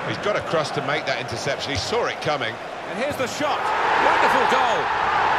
He's got across to make that interception. He saw it coming. And here's the shot. Wonderful goal.